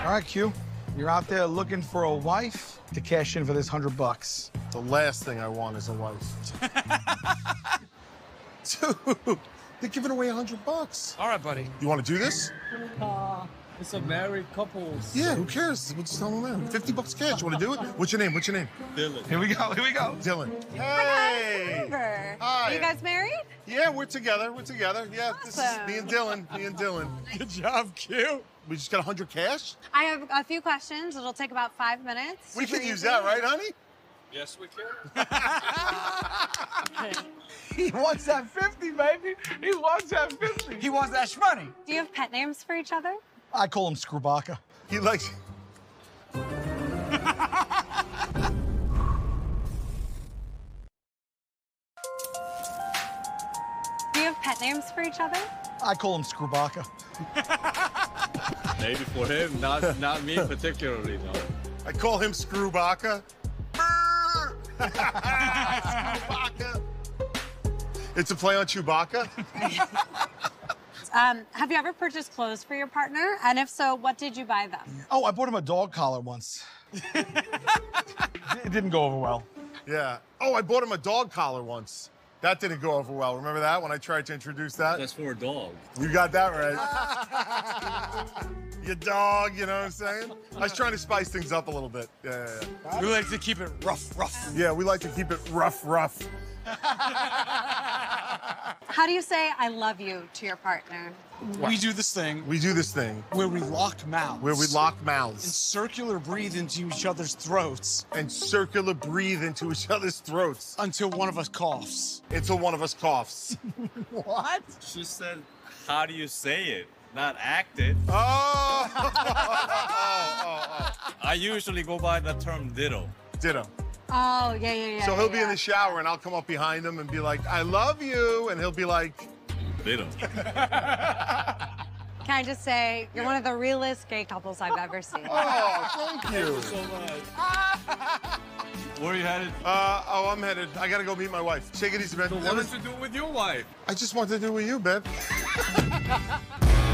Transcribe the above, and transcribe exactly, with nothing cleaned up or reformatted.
All right, Q. You're out there looking for a wife to cash in for this hundred bucks. The last thing I want is a wife. Dude, they're giving away a hundred bucks. All right, buddy. You want to do this? Uh, it's a married couple. Yeah, who cares? We'll just tell them that. fifty bucks cash. You want to do it? What's your name? What's your name? Dylan. Here we go. Here we go. Dylan. Hi, guys. Hi. Are you guys married? Yeah, we're together. We're together. Yeah, Awesome. this is me and Dylan. Me and Dylan. Good job, Q. We just got a hundred cash? I have a few questions. It'll take about five minutes. We Super can use easy. that, right, honey? Yes, we can. He wants that fifty, baby. He wants that fifty. He wants that shmoney. Do you have pet names for each other? I call him Screwbaka. He likes... Do you have pet names for each other? I call him Screwbaka. Maybe for him, not not me particularly, no. I call him Screwbaka. Murr! Screwbaka. It's a play on Chewbacca. Um, have you ever purchased clothes for your partner? And if so, what did you buy them? Oh, I bought him a dog collar once. It didn't go over well. Yeah. Oh, I bought him a dog collar once. That didn't go over well. Remember that when I tried to introduce that? That's for a dog. You got that right. Your dog, you know what I'm saying? I was trying to spice things up a little bit. Yeah, yeah, yeah. We like to keep it rough, rough. Yeah, we like to keep it rough, rough. How do you say I love you to your partner? We do this thing We do this thing where we lock mouths. where we lock and mouths circular breathe into each other's throats and circular breathe into each other's throats until one of us coughs. until one of us coughs. What? She said, how do you say it? Not act it. Oh! oh, oh, oh. I usually go by the term ditto. Ditto. Oh, yeah, yeah, yeah. So he'll yeah, be in yeah. the shower and I'll come up behind him and be like, I love you. And he'll be like, Ditto. Can I just say, you're one of the realest gay couples I've ever seen. oh, thank you. So much. Where are you headed? Uh, oh, I'm headed. I gotta go meet my wife. Take it easy, man. So what did you do with your wife? I just wanted to do with you, babe.